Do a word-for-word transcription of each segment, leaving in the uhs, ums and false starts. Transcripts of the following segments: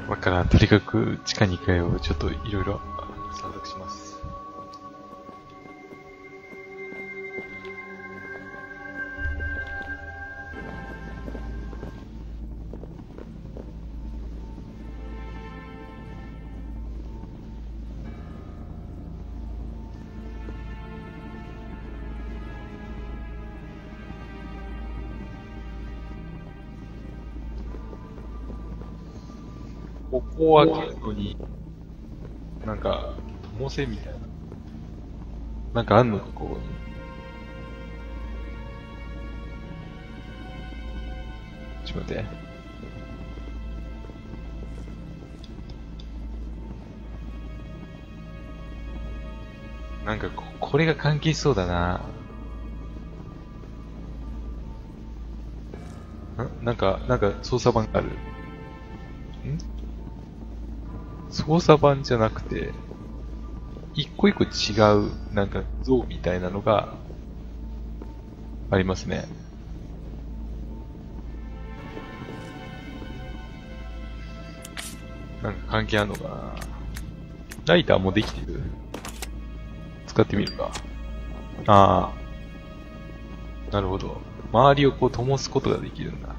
わからん。とにかく地下にかいをちょっといろいろ散策します。ここは結構に、なんか、友線みたいな。なんかあんのか、ここに。ちょっと待って。なんかこ、これが関係しそうだな。んなんか、なんか操作盤がある。ん操作盤じゃなくて、一個一個違う、なんか像みたいなのがありますね。なんか関係あるのかな。ライターもできてる。使ってみるか。ああ。なるほど。周りをこう灯すことができるんだ。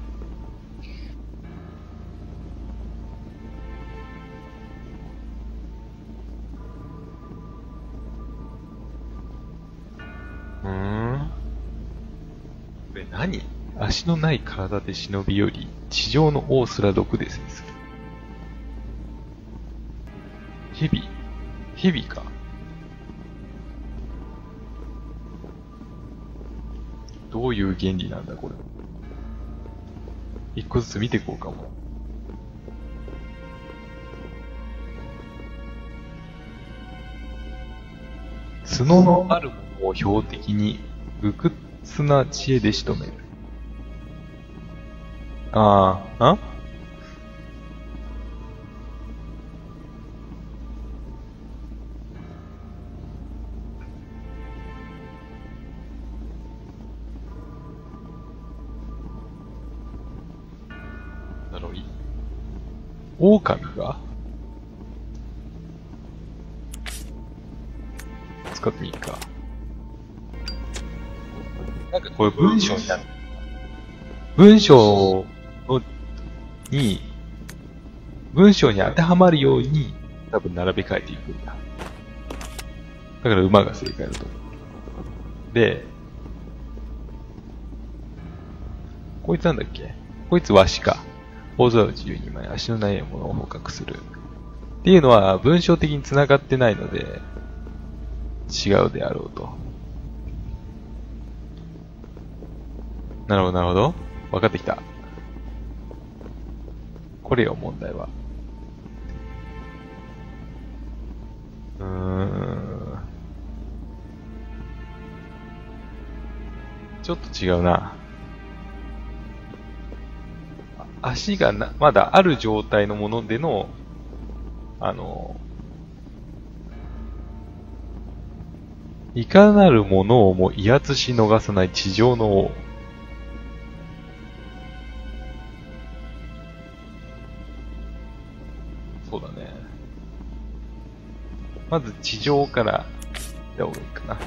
うーん。これ何？足のない体で忍びより、地上の王すら毒で制する。蛇？蛇か。どういう原理なんだ、これ。一個ずつ見ていこうかも。角のあるものを標的に、無屈な知恵で仕留める。ああ、あだろう、狼が使ってみるか。なんかこれ文章になる。文章のに、文章に当てはまるように多分並べ替えていくんだ。だから馬が正解だと思う。で、こいつなんだっけ？こいつワシか。大空を自由に前、足のないものを捕獲する。っていうのは文章的に繋がってないので、違うであろうと。なるほど、なるほど。分かってきた。これよ、問題は。うーん。ちょっと違うな。足がな、まだある状態のものでの、あの、いかなるものをも威圧し逃さない地上の王。そうだね。まず地上から行った方がいいかな。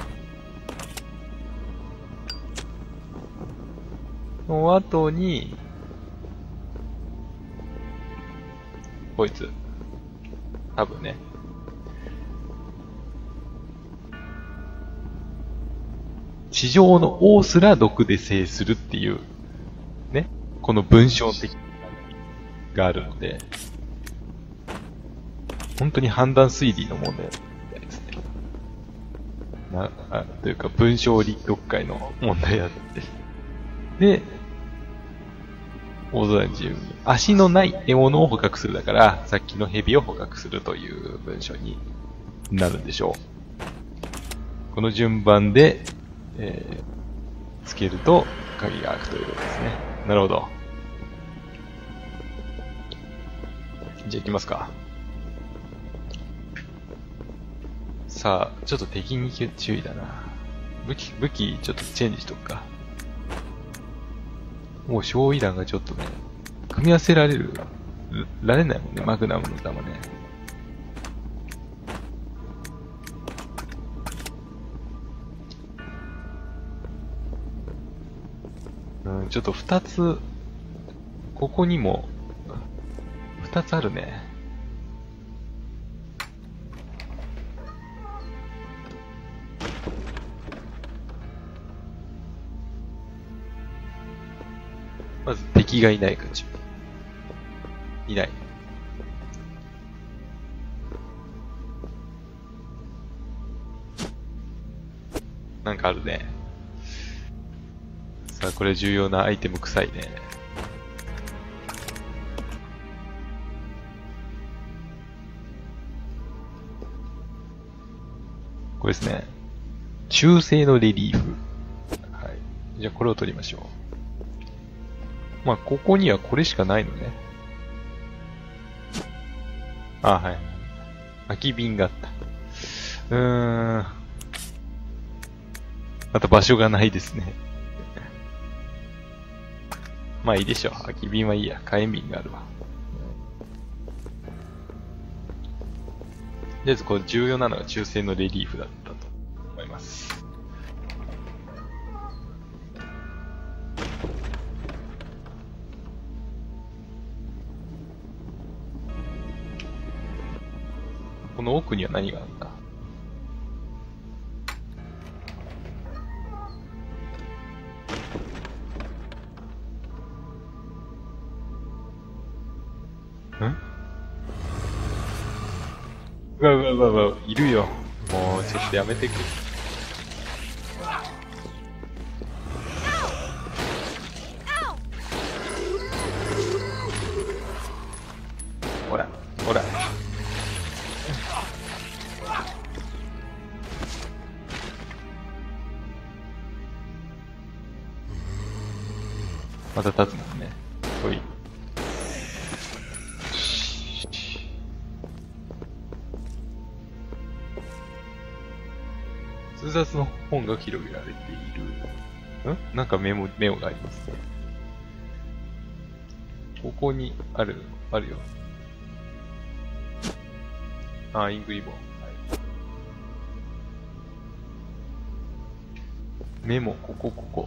その後に、こいつ。多分ね。地上の王すら毒で制するっていう、ね。この文章的ながあるので、本当に判断推理の問題ですね。な、あ、というか文章理読解の問題だって。で、大空自由に足のない獲物を捕獲するだから、さっきの蛇を捕獲するという文章になるんでしょう。この順番で、えー、つけると鍵が開くということですね。なるほど。じゃあ行きますか。さあ、ちょっと敵に注意だな。武器、武器ちょっとチェンジしとくか。もう焼夷弾がちょっとね、組み合わせられるられないもんね、マグナムの弾ね。うん、ちょっと二つ、ここにも、二つあるね。まず敵がいないかちゅう。いない。なんかあるね。さあ、これ重要なアイテム臭いね。これですね。中性のレリーフ。はい。じゃあこれを取りましょう。まあ、ここにはこれしかないのね。あ、はい。空き瓶があった。うーん。あと場所がないですね。まあいいでしょう。空き瓶はいいや。火炎瓶があるわ。とりあえずこれ重要なのが中性のレリーフだったと思います。この奥には何があるんだ？ん？うわうわうわうわ、いるよ。もうちょっとやめてくれ。ほら、ほら。また立つもんね。ほい。通冊の本が広げられている。ん？なんかメモ、メモがありますね。ここにある、あるよ。あ、インクリボン。はい、メモ、ここ、ここ。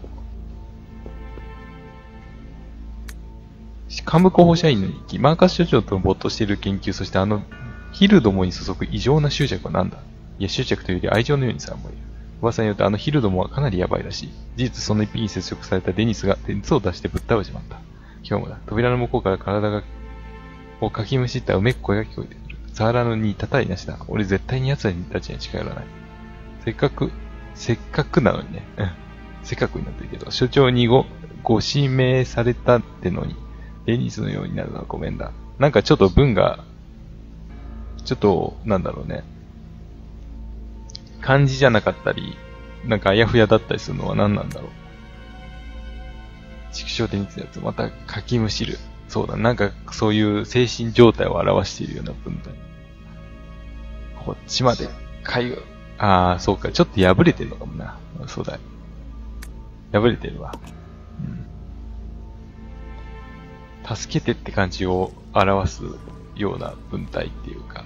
カムコ放射員の日記。マーカス所長と没頭している研究、そしてあの、ヒルどもに注ぐ異常な執着は何だ？いや、執着というより愛情のようにさ、思える。噂によるとあのヒルどもはかなりヤバいらしい。事実その一匹に接触されたデニスが熱を出してぶっ倒れちまった。今日もだ。扉の向こうから体が、をかきむしったうめっ声が聞こえてくる。サーラのに叩いなしだ。俺絶対に奴らたちには近寄らない。せっかく、せっかくなのにね。うん。せっかくになってるけど、所長にご、ご指名されたってのに、デニスのようになるのはごめんだ。なんかちょっと文が、ちょっと、なんだろうね。漢字じゃなかったり、なんかあやふやだったりするのは何なんだろう。畜生デニスのやつ、またかきむしる。そうだ、なんかそういう精神状態を表しているような文体。こっちまで、かゆ、ああ、そうか、ちょっと破れてるのかもな。そうだ。破れてるわ。うん。助けてって感じを表すような文体っていうか。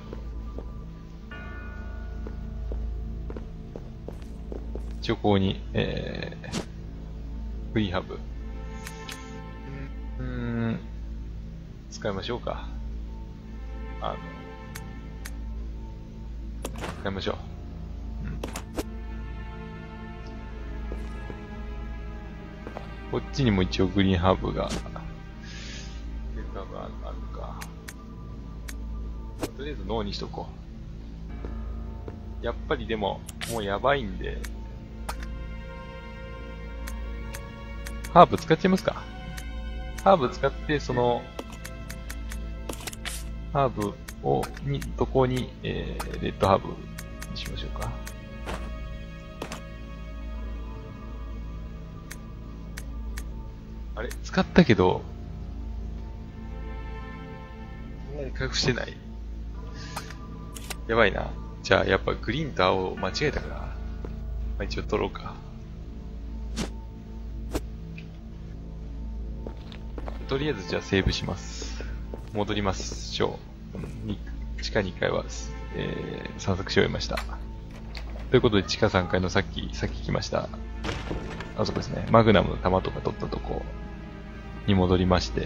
一応ここに、えー、フリーハブ。うーん、使いましょうか。あの、使いましょう。うん。こっちにも一応グリーンハーブが、グリーンハーブあるか。とりあえずノーにしとこう。やっぱりでも、もうやばいんで、ハーブ使っちゃいますか。ハーブ使って、その、ハーブを、に、とこに、えー、レッドハーブにしましょうか。あれ使ったけど、そんなに回復してない。やばいな。じゃあ、やっぱグリーンと青を間違えたから。まあ、一応取ろうか。とりあえずじゃあセーブします。 戻りましょう。に地下にかいは、えー、散策し終えました。ということで、地下さんかいのさっき、さっき来ました。あそこですね。マグナムの弾とか取ったとこに戻りまして、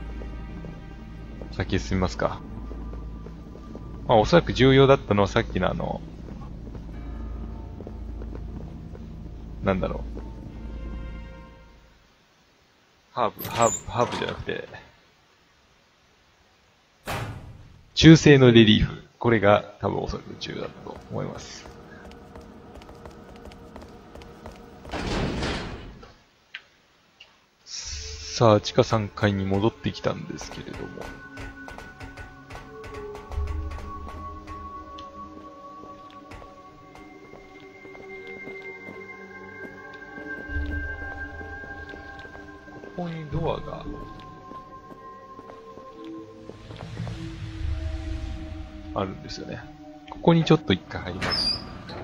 先へ進みますか。まあ、おそらく重要だったのはさっきのあの、なんだろう。ハーブ、ハーブ、ハーブじゃなくて、中性のレリーフ。これが多分おそらく重要だったと思います。さあ、地下さんかいに戻ってきたんですけれども。ここにドアがあるんですよね。ここにちょっと一回入ります。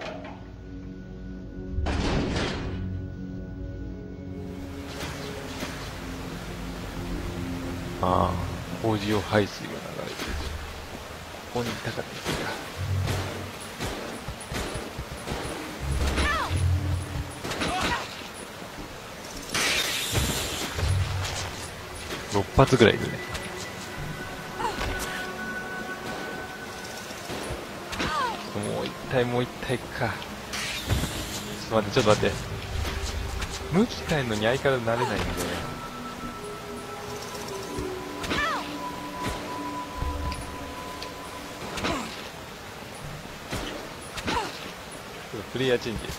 ああ、工事用排水が流れてる。ここにいたかったんだ。ろっぱつぐらいいるね。もう一体もう一体か。ちょっと待って、ちょっと待って。向き変えるのに相変わらず慣れないんで。プレイヤーチェンジ。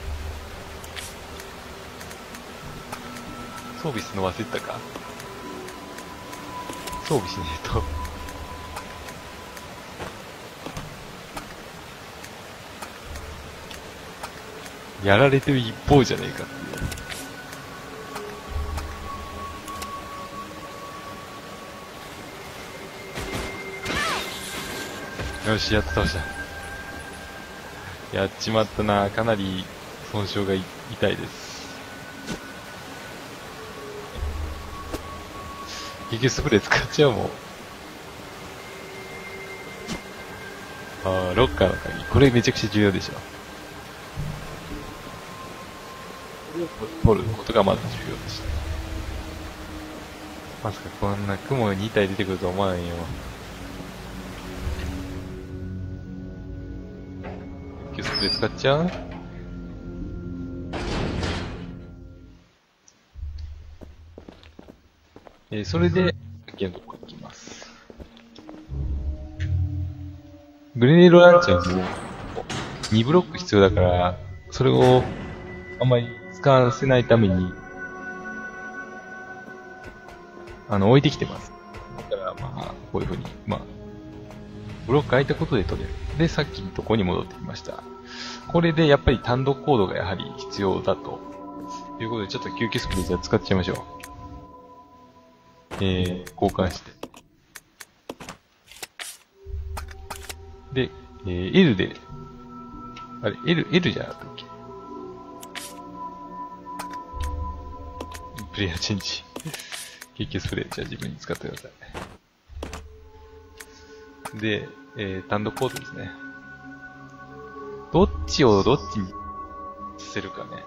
装備するの忘れてたか。装備しねえと。やられてる一方じゃねえかっていう。よし、やっと倒した。やっちまったな。かなり損傷が痛いです。結局スプレー使っちゃうもん。ああ、ロッカーの鍵。これめちゃくちゃ重要でしょ。取ることがまず重要でした。まさかこんな雲に体出てくるとは思わないよ。結局スプレー使っちゃう？えー、それで、先のところに行きます。グレネードランチャーもにブロック必要だから、それをあんまり使わせないために、あの、置いてきてます。だから、まあ、こういう風に、まあ、ブロック空いたことで取れる。で、さっきのところに戻ってきました。これでやっぱり単独コードがやはり必要だと。いうことで、ちょっと救急スプレーじゃ使っちゃいましょう。えー、交換して。で、えー、L で、あれ、L、L じゃなかったっけ？プレイヤーチェンジ。救急スプレー、じゃあ自分に使ってください。で、えー、単独コードですね。どっちをどっちにさせるかね。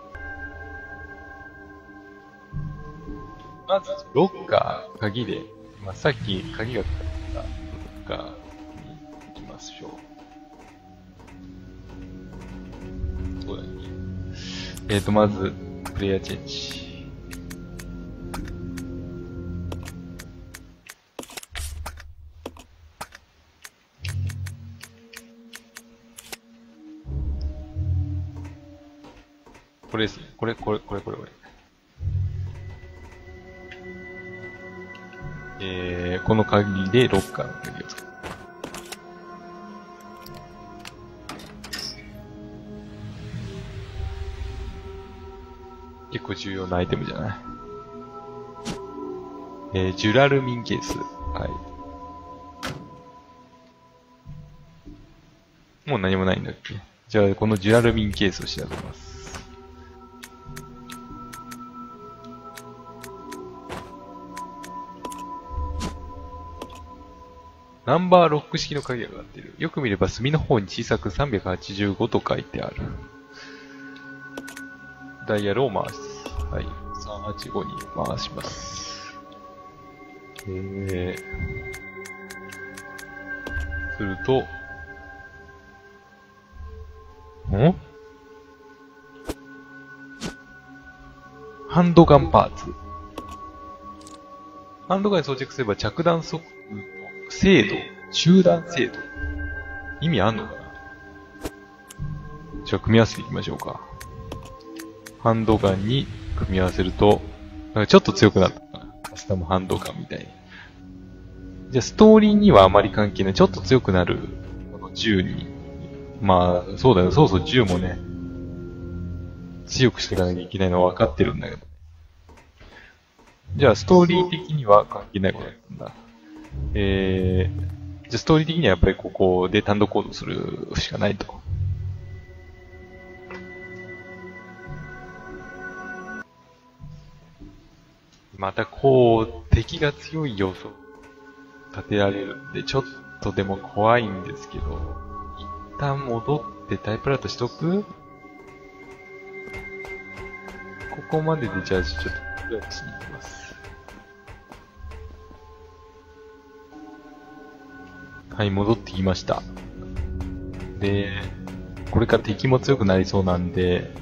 まず、ロッカー、鍵で、まあ、さっき鍵がかかったロッカーに行きましょう。そうだね。えーと、まず、プレイヤーチェンジ。これですね。これ、これ、これ、これ、これ。えー、この鍵でロッカーの鍵を使う。結構重要なアイテムじゃない？えー、ジュラルミンケース。はい。もう何もないんだっけ？じゃあ、このジュラルミンケースを調べます。 ナンバーロック式の鍵がかかっている。よく見れば隅の方に小さくさんびゃくはちじゅうごと書いてある。ダイヤルを回す。はい。さんはちごに回します。えー。すると、んハンドガンパーツ。ハンドガンに装着すれば着弾速度、精度、中弾精度。意味あんのかな？じゃあ組み合わせていきましょうか。ハンドガンに組み合わせると、なんかちょっと強くなったかな。カスタムハンドガンみたいに。じゃあストーリーにはあまり関係ない。ちょっと強くなるこの銃に。まあ、そうだよ。そうそう、銃もね、強くしていかなきゃいけないのは分かってるんだけど。じゃあストーリー的には関係ないことなんだ。えー、じゃあストーリー的にはやっぱりここで単独行動するしかないと。またこう、敵が強い要素立てられるんで、ちょっとでも怖いんですけど、一旦戻ってタイプライトしとく？ここまででじゃあちょっとタイプライトしに行きます。はい、戻ってきました。で、これから敵も強くなりそうなんで、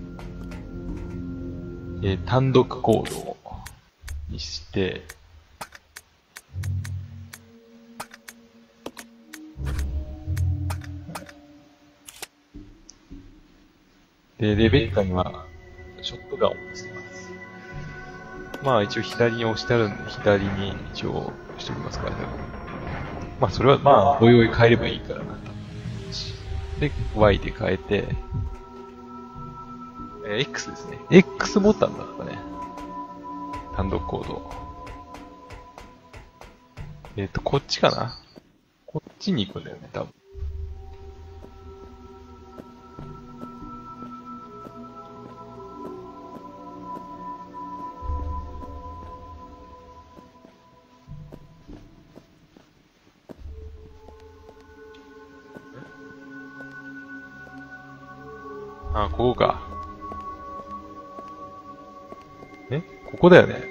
えー、単独行動にして、で、レベッカには、ショットガンを押してます。まあ一応左に押してあるんで、左に一応押しておきますからね。まあそれはまあ、おいおい変えればいいからな。で、Y で変えて、えー、X ですね。X ボタンだったね。単独行動。えっと、こっちかな？こっちに行くんだよね、多分。あ、ここか。え？ここだよね。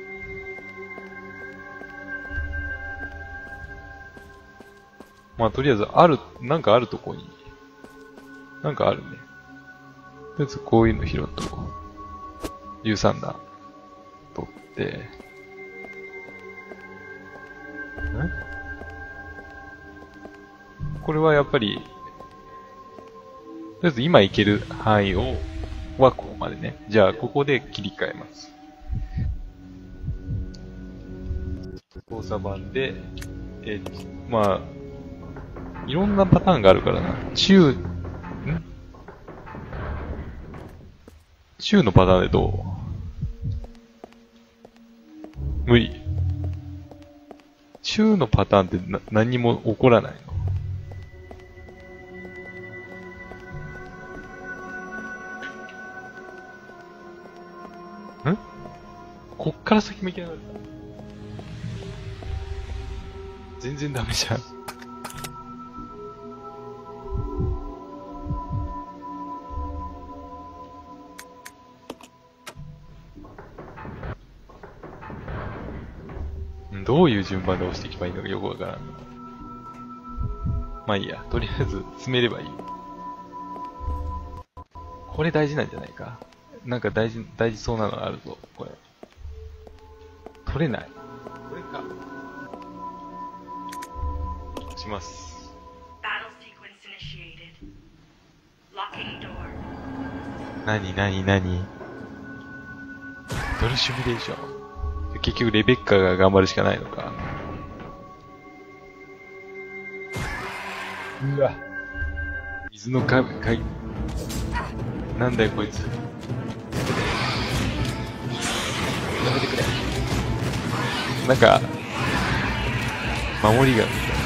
まあ、とりあえず、ある、なんかあるとこに、なんかあるね。とりあえず、こういうの拾っとこう。じゅうさんだん取って、ん？これはやっぱり、とりあえず今行ける範囲を、はここまでね。じゃあ、ここで切り替えます。操作盤で、えー、まあ、いろんなパターンがあるからな。中、ん中のパターンでどう？無理。中のパターンってな何にも起こらないの？ん？こっから先もいけなかった。全然ダメじゃん。どういう順番で押していけばいいのかよくわからん。まあいいや。とりあえず進めればいい。これ大事なんじゃないか。なんか大事、大事そうなのがあるぞ。これ。取れない。これか。します。なになになにドルシミュレーション。結局レベッカが頑張るしかないのか。うわ。水のか、かい、なんだよこいつ。やめてくれ。なんか、守りが。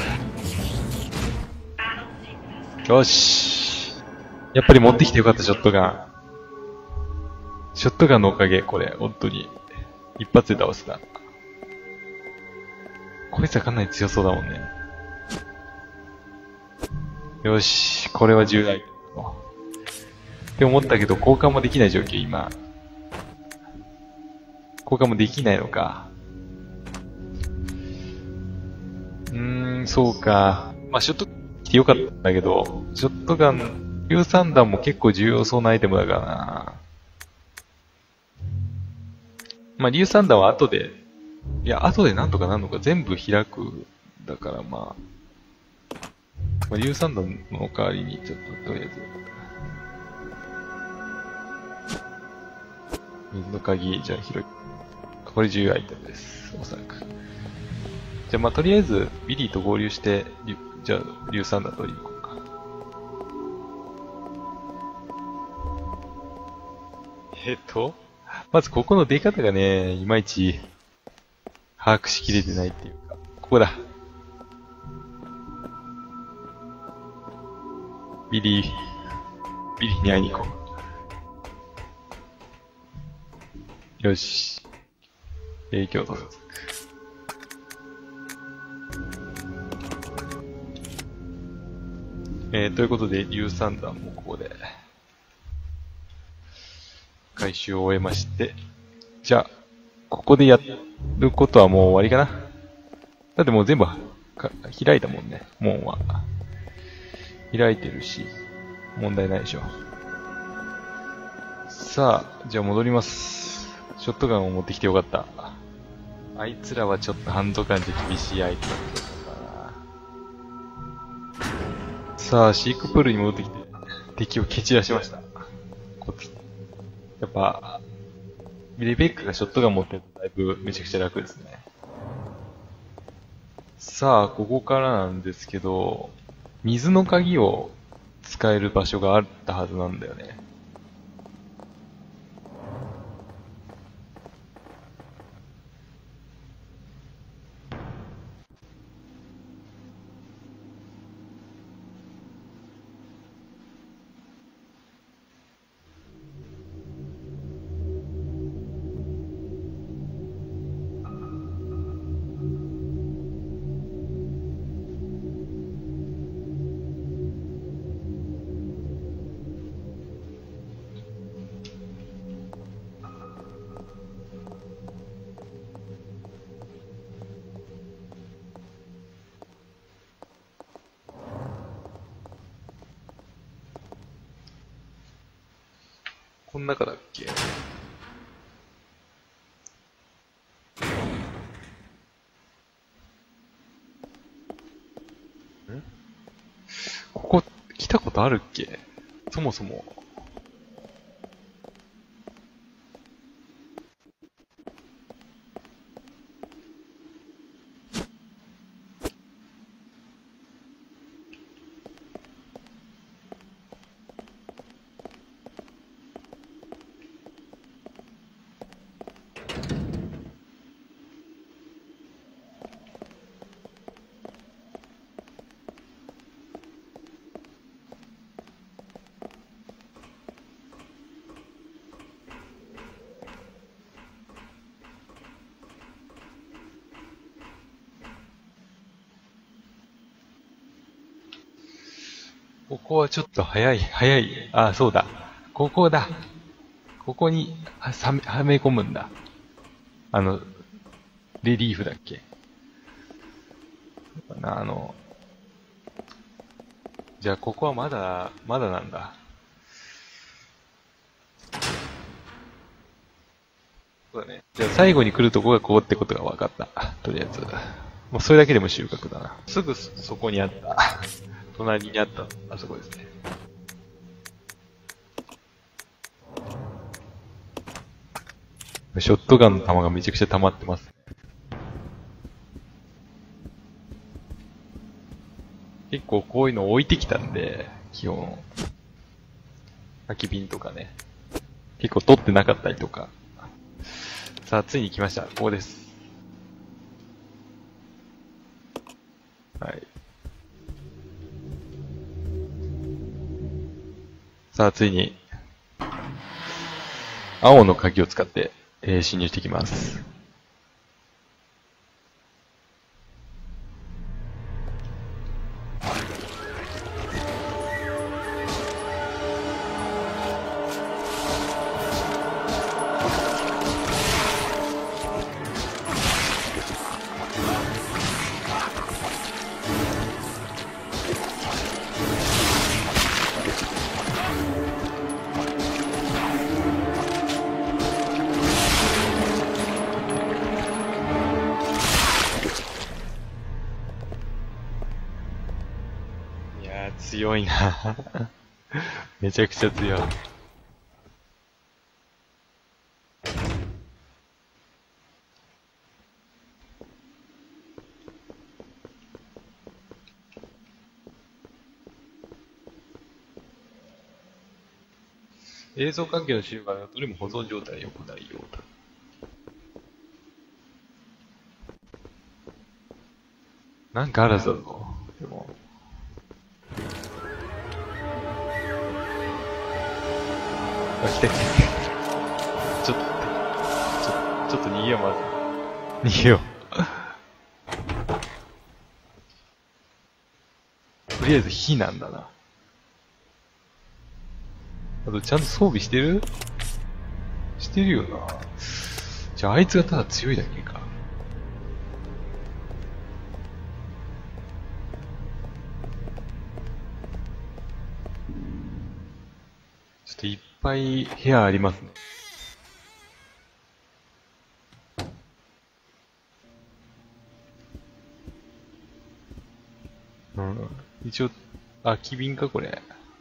よし。やっぱり持ってきてよかった、ショットガン。ショットガンのおかげ、これ、本当に。一発で倒せた。こいつはかなり強そうだもんね。 よし、これはじゅうアイテム。って思ったけど、交換もできない状況、今。交換もできないのか。うーん、そうか。まあ、ショットガン来てよかったんだけど、ショットガン、硫酸弾も結構重要そうなアイテムだからな。まあ、硫酸弾は後で、いや、後でなんとかなるのか、全部開く。だからまあ、まあ、硫酸弾の代わりに、ちょっと、とりあえず。水の鍵、じゃあ広い。これじゅうアイテムです。おそらく。じゃあまあ、とりあえず、ビリーと合流して、じゃあ、硫酸弾取りに行こうか。えっと、まずここの出方がね、いまいち、把握しきれてないっていうか。ここだ。ビリー、ビリーに会いに行こう。よし。影響と。えー、ということで、硫酸弾もここで、回収を終えまして、じゃあ、ここでやることはもう終わりかな。だってもう全部か開いたもんね、門は。開いてるし、問題ないでしょ。さあ、じゃあ戻ります。ショットガンを持ってきてよかった。あいつらはちょっとハンドガンで厳しい相手だったかな。さあ、シークプールに戻ってきて、敵を蹴散らしました。こっち。やっぱ、レベックがショットガン持ってるとだいぶめちゃくちゃ楽ですね。さあ、ここからなんですけど、水の鍵を使える場所があったはずなんだよね。この中だっけ？ん？ここ来たことあるっけ？そもそも。ここはちょっと早い、早い。あ、そうだ。ここだ。ここにはさめ、はめ込むんだ。あの、レリーフだっけ？あの、じゃあここはまだ、まだなんだ。そうだね。じゃあ最後に来るとこがここってことが分かった。とりあえず。もうそれだけでも収穫だな。すぐそこにあった。隣にあった、あそこですね。ショットガンの弾がめちゃくちゃ溜まってます。結構こういうの置いてきたんで、基本。空き瓶とかね。結構取ってなかったりとか。さあ、ついに来ました。ここです。はい。さあ、ついに、青の鍵を使って、えー、侵入していきます。 やー、強いな。めちゃくちゃ強い。映像関係の資料がどれも保存状態良くないようだ。なんかあるぞ。でも。あ、来た来た。ちょっと待って。ちょ、ちょっと逃げよう、まず。逃げよう。とりあえず火なんだな。あと、ちゃんと装備してる？してるよな。じゃあ、あいつがただ強いだけか。ちょっといっぱい部屋ありますね。うん。一応、空き瓶か、これ。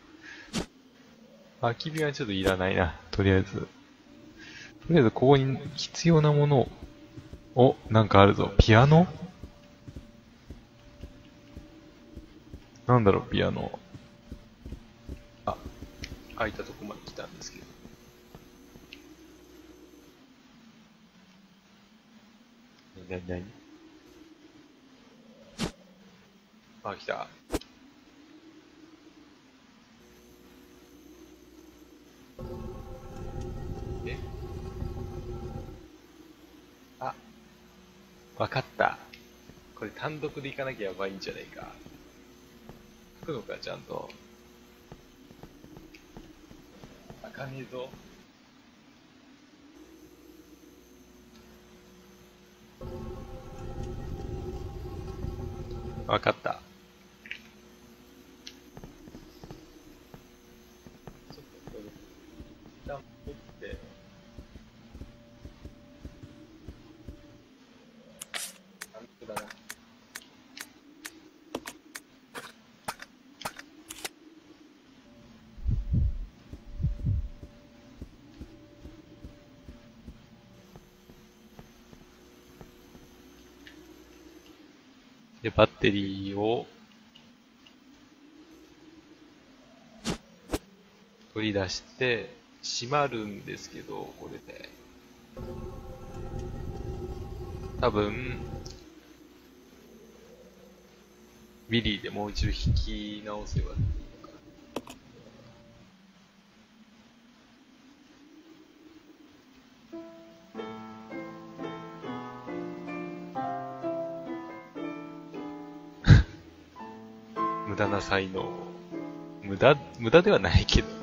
空き瓶はちょっといらないな。とりあえず。とりあえず、ここに必要なものを。お、なんかあるぞ。ピアノ？なんだろう、ピアノ。あ、空いたとこまで来たんですけど。なになに？あ、来た。え？あ、わかった。これ単独で行かなきゃやばいんじゃないか。書くのか、ちゃんと。開かねえぞ。わかった。ちょっとこれ、一旦持って、単独だな。で、バッテリーを取り出して、閉まるんですけど、これで。多分、ウィリーでもう一度引き直せばいいのかな。無駄な才能。無駄、無駄ではないけど。